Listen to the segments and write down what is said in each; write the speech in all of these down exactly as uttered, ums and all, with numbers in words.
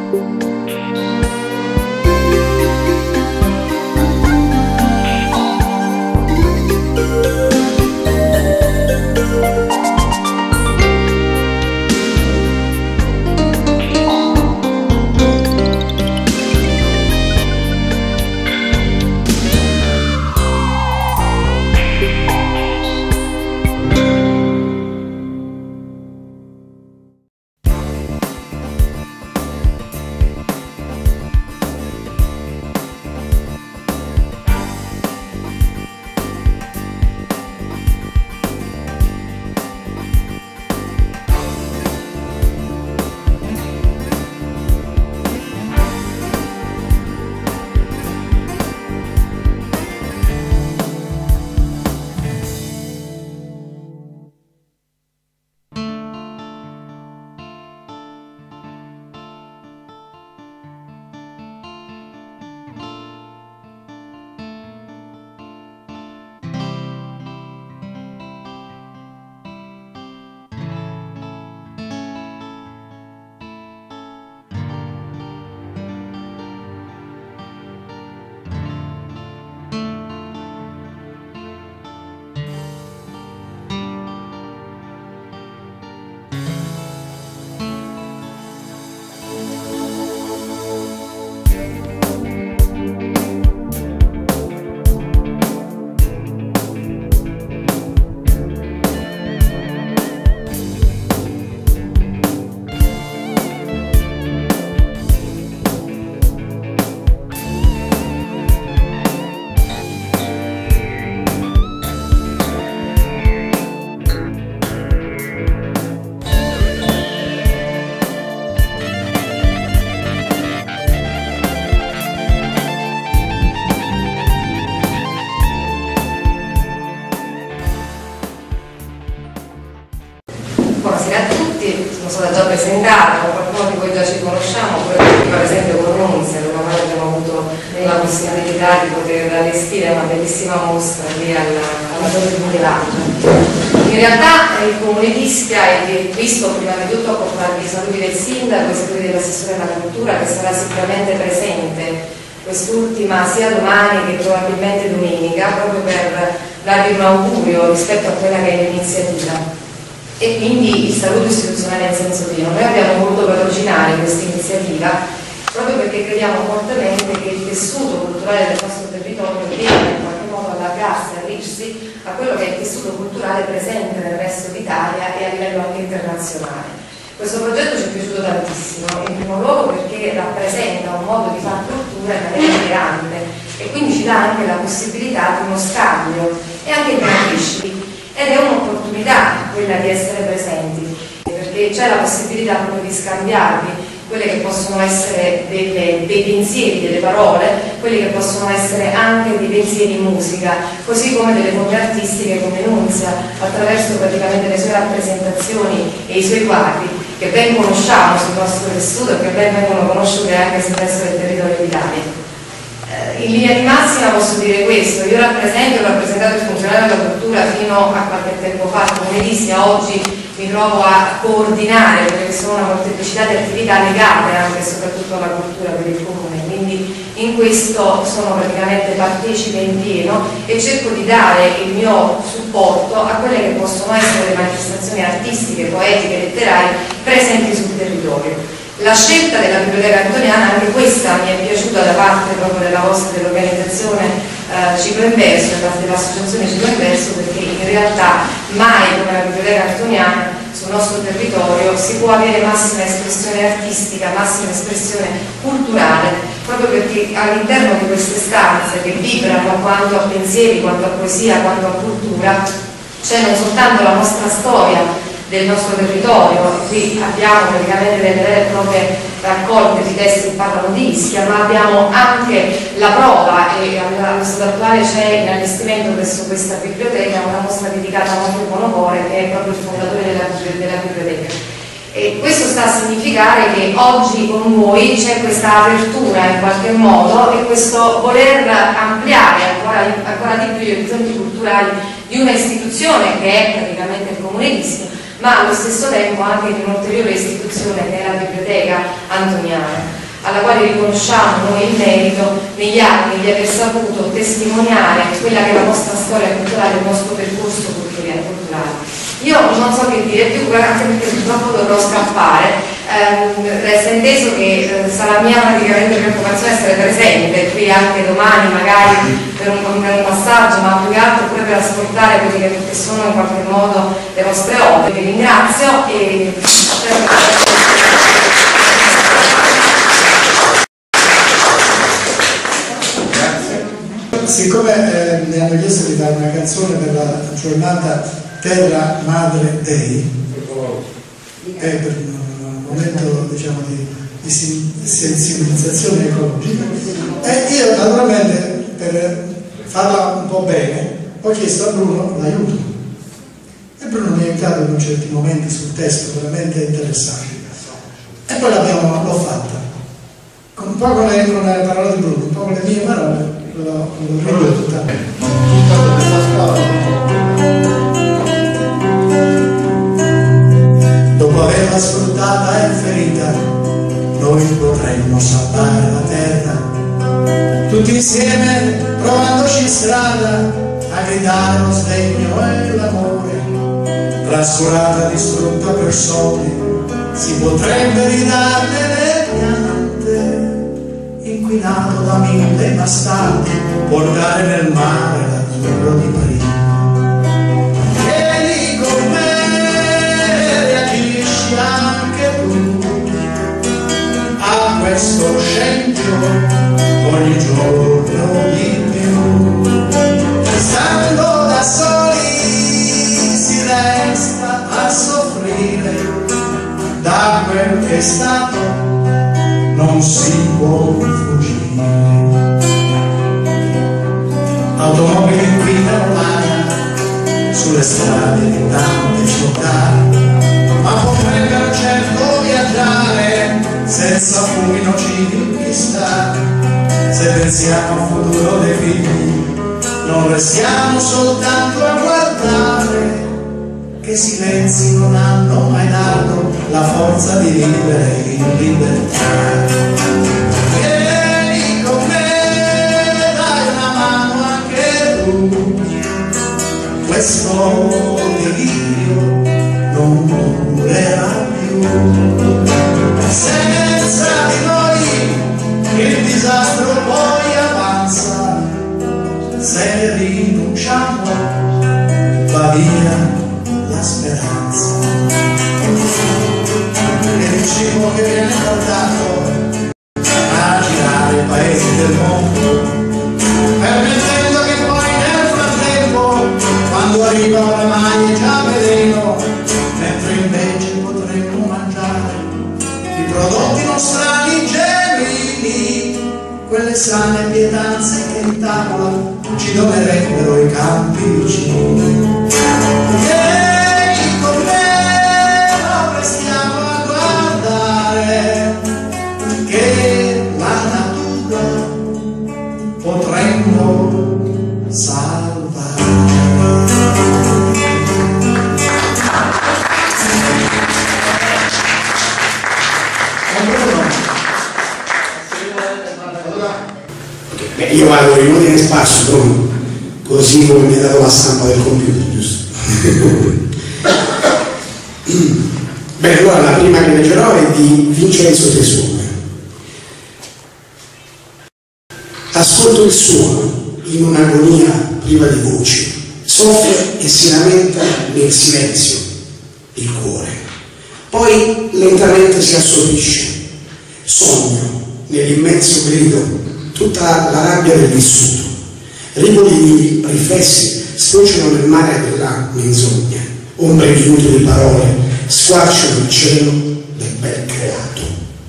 Buonasera a tutti, sono stata già presentata, qualcuno di voi già ci conosciamo, per esempio con Nunzia, con la quale abbiamo avuto la possibilità di poter allestire una bellissima mostra lì alla, alla Torre di Michelangelo. In realtà il Comune di Ischia, e visto prima di tutto a portarvi i saluti del Sindaco e i saluti dell'assessore alla cultura, che sarà sicuramente presente quest'ultima sia domani che probabilmente domenica, proprio per darvi un augurio rispetto a quella che è l'iniziativa. E quindi il saluto istituzionale in senso pieno. Noi abbiamo voluto patrocinare questa iniziativa proprio perché crediamo fortemente che il tessuto culturale del nostro territorio deve in qualche modo allargarsi, aprirsi a quello che è il tessuto culturale presente nel resto d'Italia e a livello anche internazionale. Questo progetto ci è piaciuto tantissimo, in primo luogo perché rappresenta un modo di fare cultura in maniera integrante e quindi ci dà anche la possibilità di uno scambio e anche di una crescita. Ed è un'opportunità quella di essere presenti, perché c'è la possibilità proprio di scambiarvi quelle che possono essere delle, dei pensieri, delle parole, quelli che possono essere anche dei pensieri in musica, così come delle forme artistiche come Nunzia, attraverso praticamente le sue rappresentazioni e i suoi quadri, che ben conosciamo sul nostro tessuto e che ben vengono conosciute anche sul resto del territorio d'Italia. In linea di massima posso dire questo: io rappresento, ho rappresentato il funzionario della cultura fino a qualche tempo fa, come Ischia, oggi mi trovo a coordinare perché sono una molteplicità di attività legate anche e soprattutto alla cultura per il comune, quindi in questo sono praticamente partecipe in pieno e cerco di dare il mio supporto a quelle che possono essere le manifestazioni artistiche, poetiche, letterarie presenti sul territorio. La scelta della biblioteca antoniana, anche questa mi è piaciuta da parte proprio della vostra dell'organizzazione eh, Ciclo Inverso, dell'associazione Ciclo Inverso, perché in realtà mai come la biblioteca antoniana sul nostro territorio si può avere massima espressione artistica, massima espressione culturale, proprio perché all'interno di queste stanze che vibrano quanto a pensieri, quanto a poesia, quanto a cultura, c'è non soltanto la nostra storia del nostro territorio, qui abbiamo praticamente delle vere e proprie raccolte di testi che parlano di Ischia, ma abbiamo anche la prova, e allo stato attuale c'è in allestimento presso questa biblioteca una mostra dedicata a Mauro Bonocore, che è proprio il fondatore della, della biblioteca. E questo sta a significare che oggi con voi c'è questa apertura in qualche modo e questo voler ampliare ancora, ancora di più gli orizzonti culturali di una istituzione che è praticamente il Comune di Ischia, ma allo stesso tempo anche di un'ulteriore istituzione che è la Biblioteca Antoniana, alla quale riconosciamo noi il merito negli anni di aver saputo testimoniare quella che è la nostra storia culturale, il nostro percorso culturale. Io non so che dire più, anche perché purtroppo dovrò scappare, eh, resta inteso che eh, sarà mia praticamente preoccupazione essere presente qui anche domani, magari per un, per un passaggio, ma più che altro pure per ascoltare quelli che sono in qualche modo le vostre opere. Vi ringrazio e siccome eh, mi hanno chiesto di fare una canzone per la giornata Terra Madre Day, è per un momento diciamo di, di sensibilizzazione ecologica, e io naturalmente per farla un po' bene ho chiesto a Bruno l'aiuto, e Bruno mi ha aiutato in certi momenti sul testo veramente interessanti, e poi l'abbiamo l'ho fatta un po' con le, con le parole di Bruno, un po' con le mie parole. L'ho ridotta. Dopo averla sfruttata e ferita, noi potremmo salvare la terra, tutti insieme provandoci in strada a gridare lo sdegno e l'amore. Trascurata, distrutta per soldi, si potrebbe ridarne le piante, inquinato da mille bastardi, portare nel mare l'azzurro di prima. Vieni con me, reagisci anche tu a questo scempio ogni giorno di più. Stando da soli si resta a soffrire da quel che è stato, non si può fuggire. Automobili inquinano l'aria sulle strade di tante città, ma potrebbero certo viaggiare senza fumi nocivi, chissà. Se pensiamo al futuro dei figli, non restiamo soltanto a guardare, che silenzi non hanno mai dato la forza di vivere in libertà. Vieni con me, dai una mano anche tu, questo delirio non durerà più. Senza di noi il disastro poi avanza, se rinunciamo va via la speranza. E il cibo che viene portato a girare i paesi del mondo, permettendo che poi nel frattempo, quando arrivano le mani già veleno, mentre invece potremmo mangiare i prodotti nostrani genuini, quelle sane pietanze che in tavola ci donerebbero i campi vicini. Vieni con me, non restiamo a guardare, che la natura potremmo salvare. Beh, io vado in ordine sparso, Bruno, così come mi ha dato la stampa del computer, giusto? Beh, allora la prima che leggerò è di Vincenzo Tesone. Ascolto il suono in un'agonia priva di voce, soffre e si lamenta nel silenzio il cuore, poi lentamente si assopisce, sogno nell'immenso grido tutta la rabbia del vissuto, rivoli di riflessi sfociano nel mare della menzogna, ombre di inutili parole squarciano il cielo del bel creato.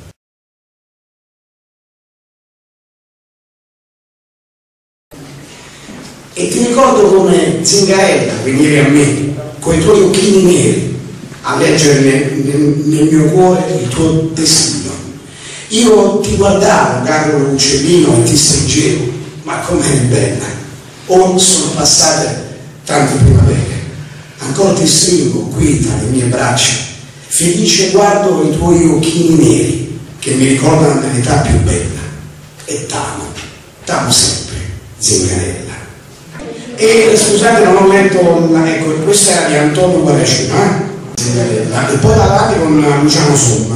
E ti ricordo come Zingarella venivi a me con i tuoi occhini neri a leggere nel, nel, nel mio cuore il tuo destino. Io ti guardavo, caro uccellino, e ti stringevo, ma com'è bella! Ora sono passate tante primavere, ancora ti stringo qui tra le mie braccia, felice guardo i tuoi occhini neri che mi ricordano dell'età più bella, e t'amo, t'amo sempre, Zingarella. E scusate, non ho letto, la, ecco, questa era di Antonio Guaracino, eh? Zingarella, e poi davanti con Luciano Somma.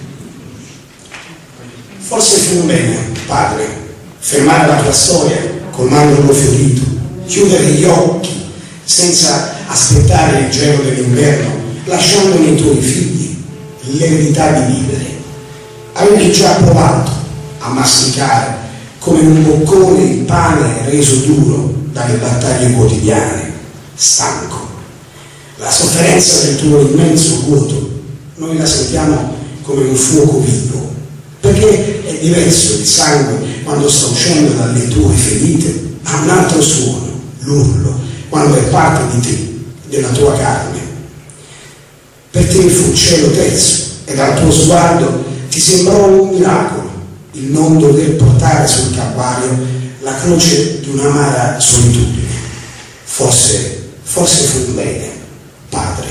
Forse fu un bene, padre, fermare la tua storia col mandorlo fiorito, chiudere gli occhi senza aspettare il gelo dell'inverno, lasciandone i tuoi figli l'eredità di vivere. Avevi già provato a masticare come un boccone il pane reso duro dalle battaglie quotidiane, stanco. La sofferenza del tuo immenso vuoto noi la sentiamo come un fuoco vivo, perché è diverso il sangue quando sta uscendo dalle tue ferite, ha un altro suono, l'urlo, quando è parte di te, della tua carne. Per te fu un cielo terzo e dal tuo sguardo ti sembrò un miracolo il non dover portare sul Calvario la croce di un'amara solitudine. Forse, forse fu un bene, padre.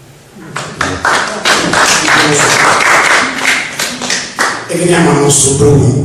E veniamo al nostro Bruno.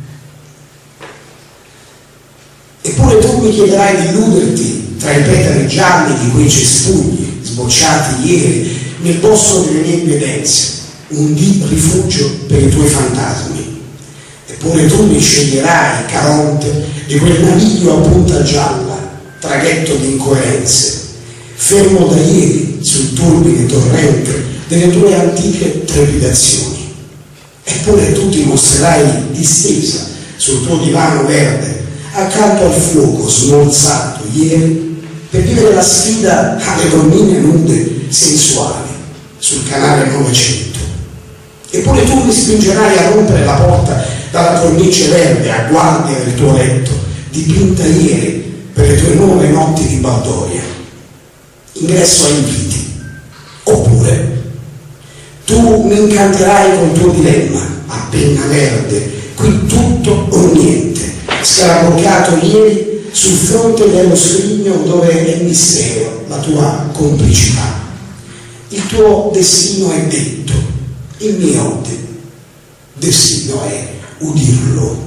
Eppure tu mi chiederai di illuderti tra i petali gialli di quei cespugli sbocciati ieri nel bosco delle nebbie dense, un di rifugio per i tuoi fantasmi. Eppure tu mi sceglierai, Caronte, di quel naviglio a punta gialla, traghetto di incoerenze, fermo da ieri sul turbine torrente delle tue antiche trepidazioni. Eppure tu ti mostrerai distesa sul tuo divano verde, accanto al fuoco smorzato ieri, per vivere la sfida alle donnine nude sensuali sul canale Novecento. Eppure tu mi spingerai a rompere la porta dalla cornice verde a guardia del tuo letto, dipinta ieri per le tue nuove notti di baldoria. Ingresso a inviti. Oppure tu mi incanterai col tuo dilemma a penna verde, qui tutto o niente, scaraboccato ieri sul fronte dello scrigno dove è mistero la tua complicità. Il tuo destino è detto, il mio de destino è udirlo.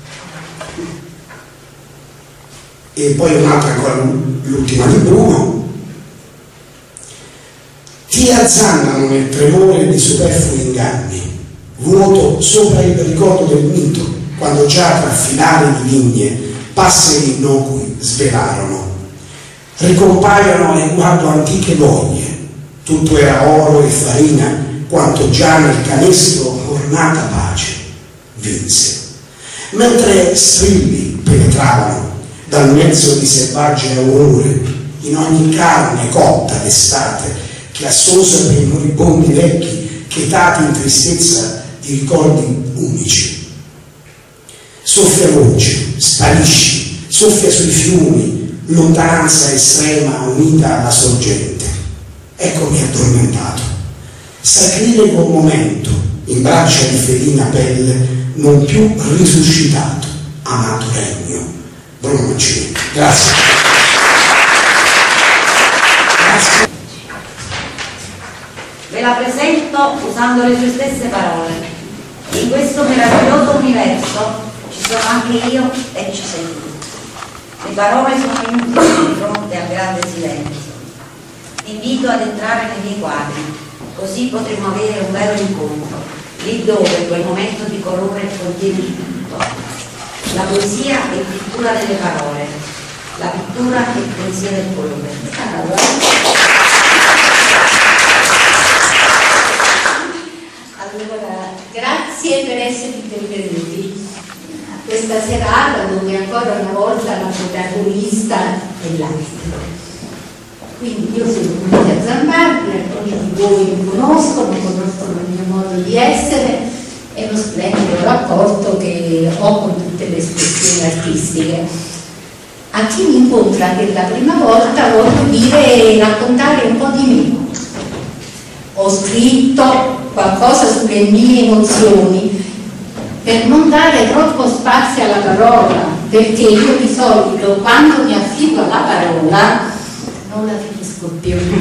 E poi un'altra ancora, l'ultima di Bruno. Ti azzannano nel tremore di superflui inganni, vuoto sopra il ricordo del mito, quando già tra filari di vigne passeri innocui svelarono. Ricompaiono e guardo antiche voglie, tutto era oro e farina, quanto già nel canestro ornata pace vinse. Mentre strilli penetravano dal mezzo di selvagge aurore in ogni carne cotta d'estate, chiassosa per i moribondi vecchi, chetati in tristezza di ricordi unici. Soffia voce, sparisci, soffia sui fiumi, lontananza estrema unita alla sorgente. Eccomi addormentato, sacrilego momento, in braccia di felina pelle, non più risuscitato, amato regno. Bruno Mancini. Grazie. Grazie. Ve la presento usando le sue stesse parole. In questo meraviglioso universo ci sono anche io e ci sei tu. Le parole sono inutili di fronte al grande silenzio. Ti invito ad entrare nei miei quadri, così potremo avere un vero incontro, lì dove quel momento di colore contiene tutto. La poesia è pittura delle parole, la pittura è poesia del colore. Allora, grazie per essere intervenuti a questa serata dove ancora una volta la protagonista è l'arte. Quindi io sono Monica Zambardi, alcuni di voi mi conoscono, conoscono il mio modo di essere e lo splendido rapporto che ho con tutte le espressioni artistiche. A chi mi incontra per la prima volta voglio dire raccontare un po' di me. Ho scritto qualcosa sulle mie emozioni per non dare troppo spazio alla parola, perché io di solito quando mi affido alla parola non la finisco più.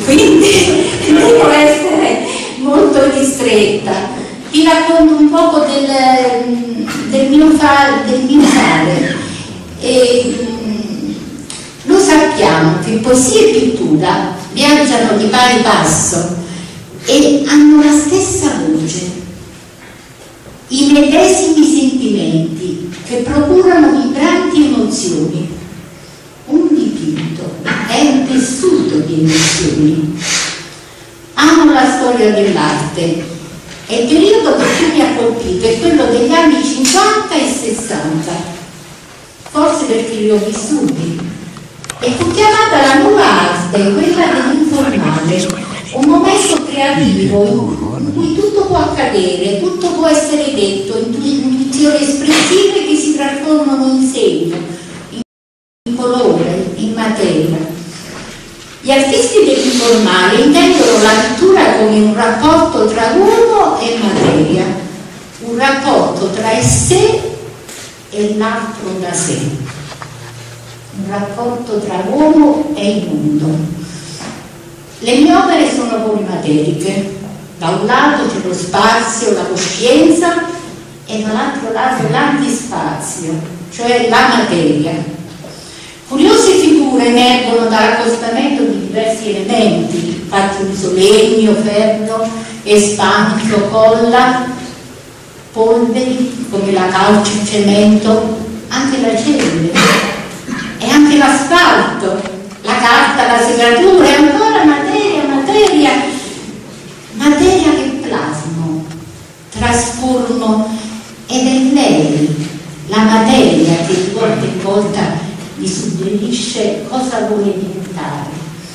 quindi devo essere molto ristretta. Vi racconto un poco del, del mio fare, del mio fare. E, lo sappiamo che poesia e pittura viaggiano di pari passo e hanno la stessa voce, i medesimi sentimenti che procurano vibranti emozioni. Un dipinto è un tessuto di emozioni. Amo la storia dell'arte e il periodo che più mi ha colpito è quello degli anni cinquanta e sessanta, forse perché li ho vissuti. E fu chiamata la nuova arte, quella dell'informale, un momento creativo in cui tutto può accadere, tutto può essere detto, intuizioni espressive che si trasformano in segno, in colore, in materia. Gli artisti dell'informale intendono la pittura come un rapporto tra uomo e materia, un rapporto tra il sé e l'altro da sé, un rapporto tra l'uomo e il mondo. Le mie opere sono polimateriche, da un lato c'è lo spazio, la coscienza, e dall'altro lato l'antispazio, cioè la materia. Curiose figure emergono dall'accostamento di diversi elementi, fatti uso legno, ferro, espanso, colla, polveri come la calce, il cemento, anche la cellule e anche l'asfalto, la carta, la segatura e ancora materia, materia, materia che plasmo, trasformo, ed è lei, la materia, che di volta in volta mi suggerisce cosa vuole diventare.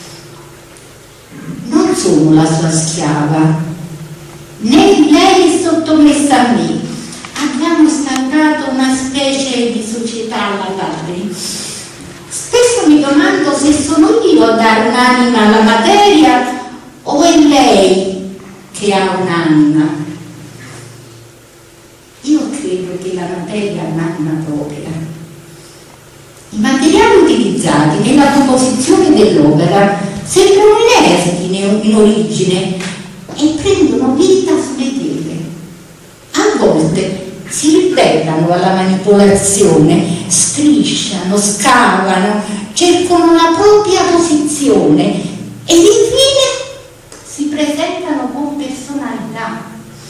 Non sono la sua schiava, né lei è sottomessa a me. Abbiamo instaurato una specie di società alla pari. Spesso mi domando se sono io a dare un'anima alla materia o è lei che ha un'anima. Io credo che la materia ha un'anima propria. I materiali utilizzati nella composizione dell'opera sembrano inerti in origine e prendono vita sulle tele. A volte si ribellano alla manipolazione, strisciano, scavano, cercano la propria posizione ed infine si presentano con personalità.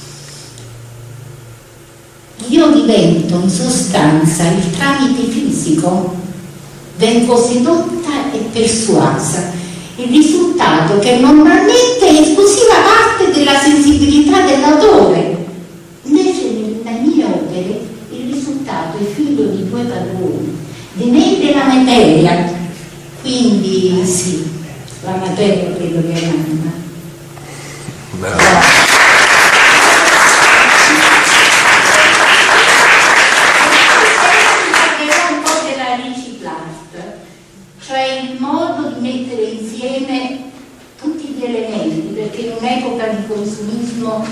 Io divento in sostanza il tramite fisico, vengo sedotta e persuasa, il risultato che normalmente è esclusiva parte della sensibilità dell'autore. Invece nelle mie opere il risultato è figlio di due padroni, di me e della materia. Quindi sì, la materia credo che è l'anima. Cioè il modo di mettere insieme tutti gli elementi, perché in un'epoca di consumismo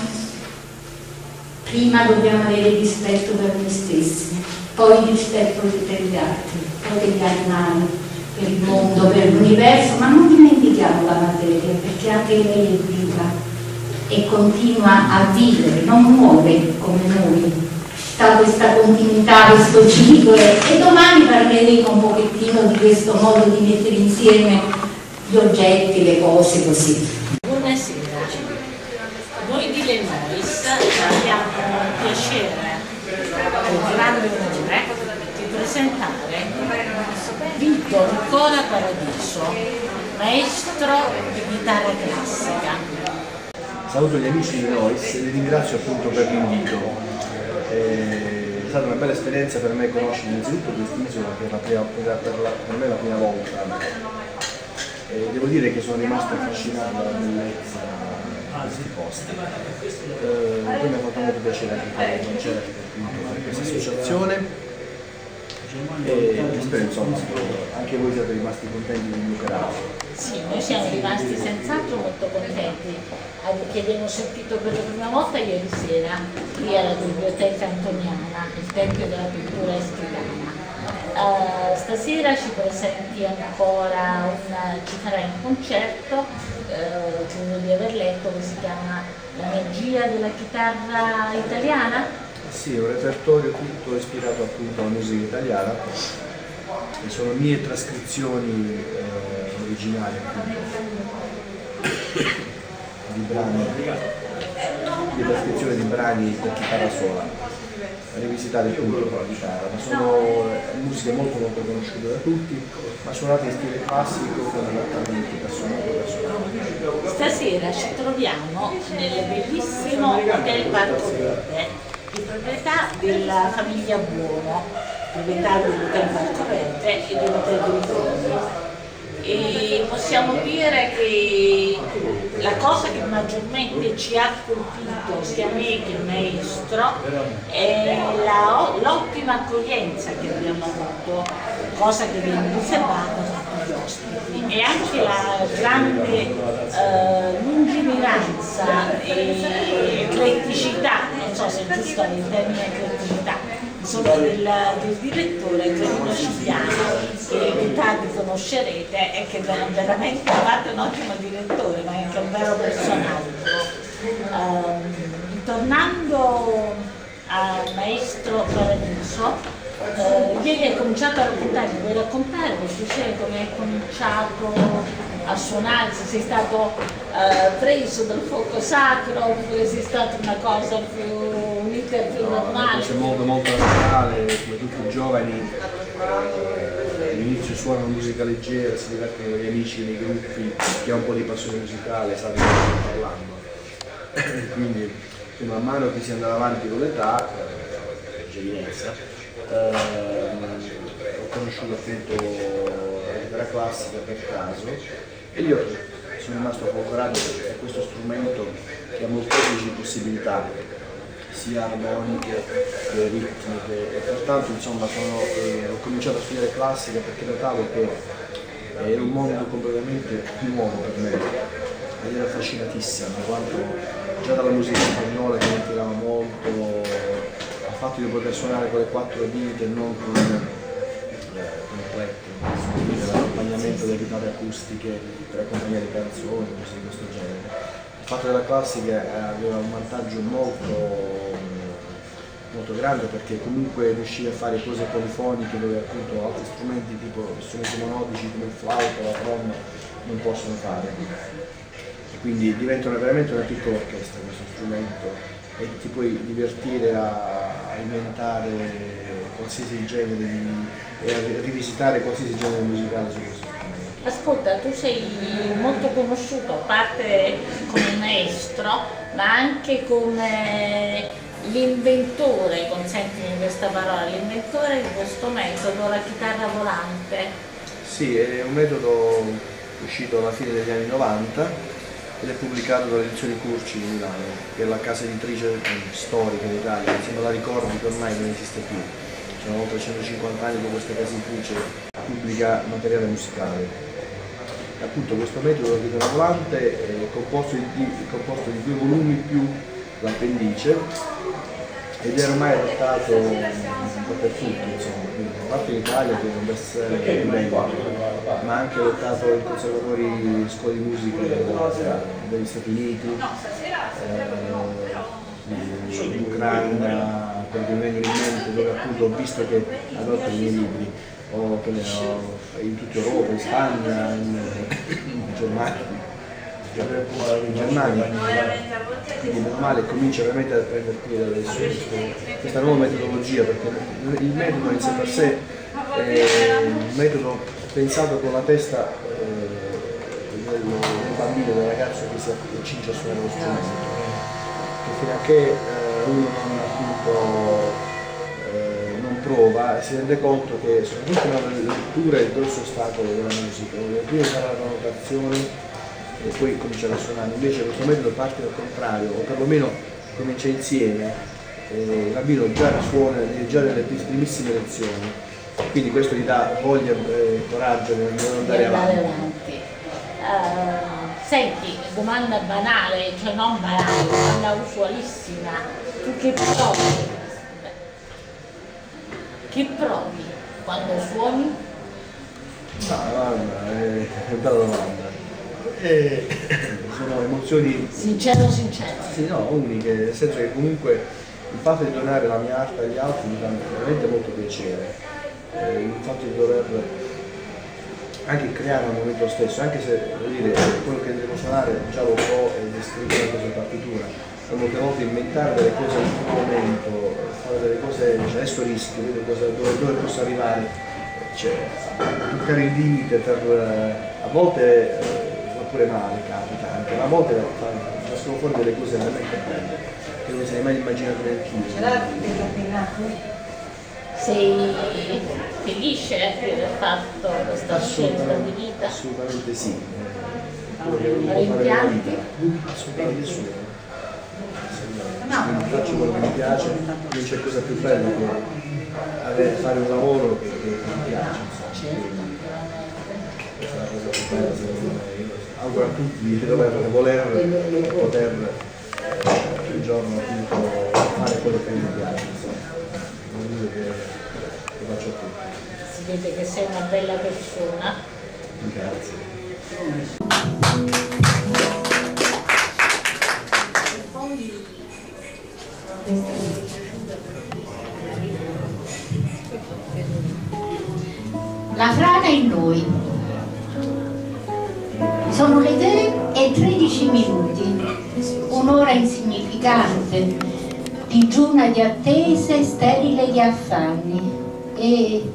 prima dobbiamo avere rispetto per noi stessi, poi rispetto per gli altri, poi per gli animali, per il mondo, per l'universo, ma non dimentichiamo la materia, perché anche lei è viva e continua a vivere, non muore come noi. Sta questa continuità, questo ciclo, e domani parleremo un pochettino di questo modo di mettere insieme gli oggetti, le cose così. Buonasera, noi di Lenois abbiamo il piacere al grande onore di presentare Vittor Nicola Paradiso, maestro di chitarra classica. Saluto gli amici di Lenois e li ringrazio appunto per l'invito. È stata una bella esperienza per me conoscere innanzitutto quest'isola che era per, la, per, la, per me la prima volta. E devo dire che sono rimasto affascinato dalla bellezza di questi posti. Eh, poi mi ha fatto molto piacere anche fare un concerto per questa associazione e spero insomma anche voi siate rimasti contenti del mio operato. Sì, noi siamo rimasti senz'altro molto contenti, che abbiamo sentito per la prima volta ieri sera qui alla Biblioteca Antoniana, il Tempio della Pittura Eskidana. Uh, stasera ci presenti ancora, un, ci farai un concerto uh, come si chiama, la magia della chitarra italiana? Sì, un repertorio tutto ispirato appunto alla musica italiana, e sono mie trascrizioni eh, originali appunto di brani, di trascrizione di brani per chitarra sola, rivisitati appunto con la chitarra, ma sono musiche molto molto conosciute da tutti, ma suonate in stile classico con adattamenti personali personali. Stasera ci troviamo nel bellissimo Hotel Parco Verde, di proprietà della famiglia Buono, proprietà dell'Hotel Parco Verde e dell'Hotel Griffoni. E possiamo dire che la cosa che maggiormente ci ha colpito sia me che il maestro è l'ottima accoglienza che abbiamo avuto, cosa che viene riservata a tutti gli ospiti, e anche la grande eh, lungimiranza e ecletticità, non so se è giusto il termine ecletticità, insomma del, del direttore Clerino Scipiano, che più tardi conoscerete e che veramente ha fatto un ottimo direttore, ma è anche un vero personaggio. Um, tornando al maestro Paradiso, uh, ieri hai cominciato a raccontare, vuoi raccontare questo sera come hai cominciato a suonare, se sei stato uh, preso dal fuoco sacro oppure sei stata una cosa più unita e più normale? È molto molto naturale, come tutti i giovani eh, all'inizio suonano musica leggera, si divertono con gli amici nei gruppi, chi ha un po' di passione musicale sa di cosa sto parlando. Quindi man mano che si andava avanti con l'età, eh, giovinezza, eh, ho conosciuto appunto la chitarra classica per caso e io sono rimasto folgorato da questo strumento che ha molteplici possibilità, sia armoniche che ritmiche, e pertanto insomma sono, eh, ho cominciato a studiare classica perché notavo che era un mondo completamente nuovo per me ed ero affascinatissimo, quanto già dalla musica spagnola che mi attirava molto, al fatto di poter suonare con le quattro dita e non con eh, l'accompagnamento delle chitarre acustiche per accompagnare canzoni, cose di questo genere. Il fatto della classica aveva un vantaggio molto, molto grande perché comunque riuscivi a fare cose polifoniche dove appunto altri strumenti tipo strumenti monodici come il flauto, la tromba non possono fare. Quindi diventano veramente una piccola orchestra questo strumento e ti puoi divertire a, a inventare qualsiasi genere di, e a rivisitare qualsiasi genere musicale su questo strumento. Ascolta, tu sei molto conosciuto, a parte come maestro, ma anche come l'inventore, consentimi questa parola, l'inventore di questo metodo, la chitarra volante. Sì, è un metodo uscito alla fine degli anni novanta ed è pubblicato dalle edizioni Curci di Milano, che è la casa editrice storica in Italia, se non la ricordi che ormai non esiste più. Sono oltre centocinquanta anni che questa casa editrice pubblica materiale musicale. E appunto questo metodo di chitarra volante è composto di, è composto di due volumi più l'appendice ed è ormai adattato dappertutto, insomma, quindi a parte in Italia che è un best seller in Belgio, ma anche adattato in conservatori, scuole di musica degli Stati Uniti, eh, in Ucraina, quelli che mi vengono in mente, dove appunto ho visto che adottano i miei libri, o che ne ho, in tutta Europa, in Spagna, in, in Germania. in Germania, quindi meno male comincia veramente a prendere piede adesso questa nuova metodologia, perché il metodo in sé per sé è un metodo pensato con la testa eh, del, del bambino, del ragazzo che si accinge a suonare lo strumento, che fino a che eh, uno non appunto eh, non prova si rende conto che soprattutto nella lettura è il grosso ostacolo della musica, prima fare la notazione e poi cominciare a suonare. Invece questo metodo parte al contrario, o perlomeno comincia insieme, eh, il bambino già suona già nelle primissime lezioni, quindi questo gli dà voglia e eh, coraggio di non andare avanti. avanti. Uh, senti, domanda banale, cioè non banale, domanda usualissima, tu che provi? Che provi quando suoni? Ah, guarda, è, è una bella domanda. Eh, sono no, emozioni sincero sincero. Sì, no, uniche, nel senso che comunque il fatto di donare la mia arte agli altri mi fa veramente molto piacere, eh, il fatto di dover anche creare al momento stesso, anche se voglio dire, quello che devo suonare già lo so e è scritto in questa partitura, e molte volte inventare delle cose in un momento, fare delle cose, cioè adesso rischio, vedo cosa, dove, dove posso arrivare, cioè, a toccare il limite per, a volte va pure male, capita anche, ma a volte nascono fuori delle cose veramente belle che non mi sarei mai immaginato neanche. Sei felice di aver fatto questa scelta di vita? Assolutamente sì. Quello che volevo fare nella vita, assolutamente sì. Quindi faccio quello che mi piace, non c'è cosa più bella che avere, fare un lavoro che, che mi piace. Questa è la cosa più bella secondo me. Auguro a tutti di dover voler poter eh, un giorno appunto fare quello che mi piace. Non dico che, che faccio a tutti. Si vede che sei una bella persona. Grazie. La frana in noi. Sono le tre e tredici minuti, un'ora insignificante, digiuna di attese, sterile di affanni, e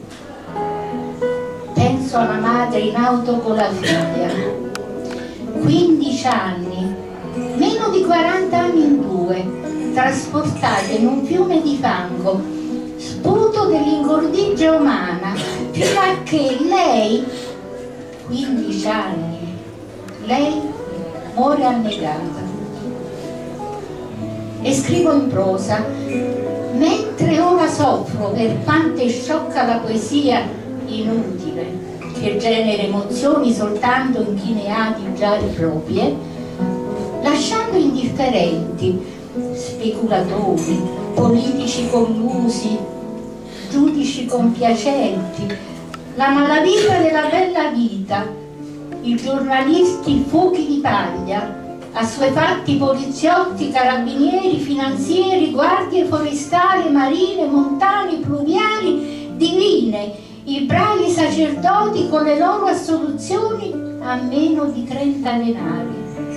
penso alla madre in auto con la figlia. quindici anni, meno di quaranta anni in due, trasportate in un fiume di fango, sputo dell'ingordigia umana, fino a che lei, quindici anni, lei muore annegata. E scrivo in prosa, mentre ora soffro per quanto è sciocca la poesia inutile, che genera emozioni soltanto in chi ne ha di già proprie, lasciando indifferenti speculatori, politici collusi, giudici compiacenti, la malavita della bella vita, i giornalisti fuochi di paglia, assuefatti poliziotti, carabinieri, finanzieri, guardie forestali, marine, montane, pluviali, divine, i bravi sacerdoti con le loro assoluzioni a meno di trenta denari,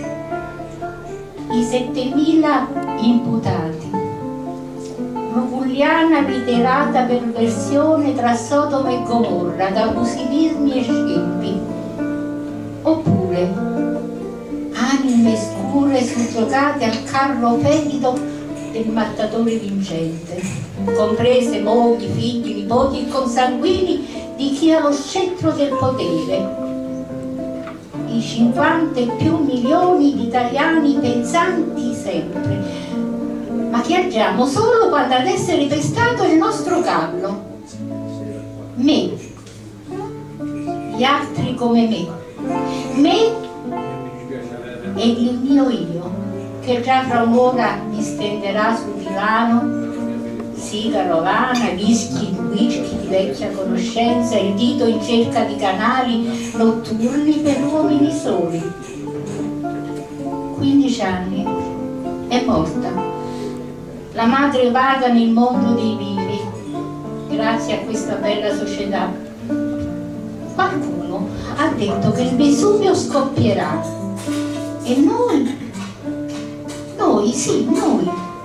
i settemila imputati, Rupuliana reiterata perversione tra Sodoma e Gomorra, da abusivismi e scempi, oppure anime scure soggiogate al carro fetido del mattatore vincente, comprese mogli, figli, nipoti e consanguini di chi ha lo scettro del potere, i cinquanta e più milioni di italiani pensanti sempre, ma che agiamo solo quando ad essere pestato il nostro callo. Me, gli altri come me, me ed il mio io, che già fra un'ora mi stenderà sul divano, sigaro, Havana, whisky, whisky di vecchia conoscenza, il dito in cerca di canali notturni per uomini soli. quindici anni, è morta. La madre vaga nel mondo dei vivi, grazie a questa bella società. Qualcuno ha detto che il Vesuvio scoppierà e noi, noi, sì, noi,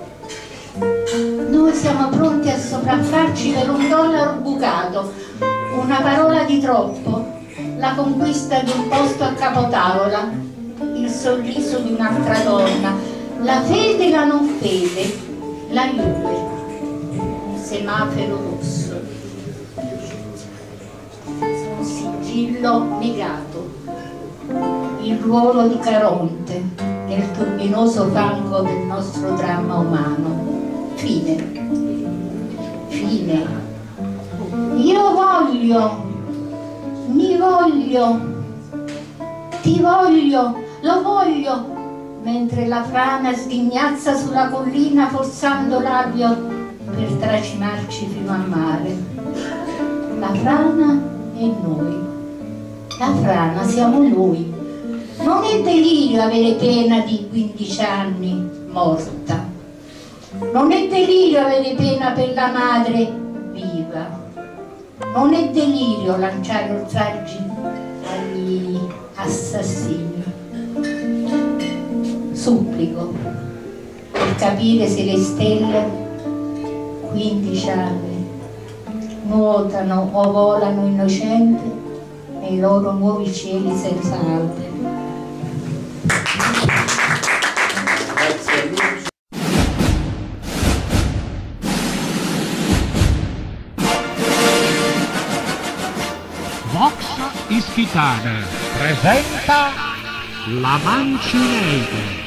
noi siamo pronti a sopraffarci per un dollaro bucato, una parola di troppo, la conquista di un posto a capotavola, il sorriso di un'altra donna, la fede e la non fede, la Juve, semaforo rosso, un sigillo negato, il ruolo di Caronte nel turbinoso fango del nostro dramma umano. Fine. Fine. Io voglio, mi voglio, ti voglio, lo voglio, mentre la frana sghignazza sulla collina forzando l'avvio per tracimarci fino a mare. La frana e noi. La frana siamo noi, Non è delirio avere pena di quindici anni morta. Non è delirio avere pena per la madre viva. Non è delirio lanciare oltraggi agli assassini. Supplico per capire se le stelle, quindici anni, nuotano o volano innocenti nei loro nuovi cieli senza alberi. Vox Ischitana presenta La Mancinese.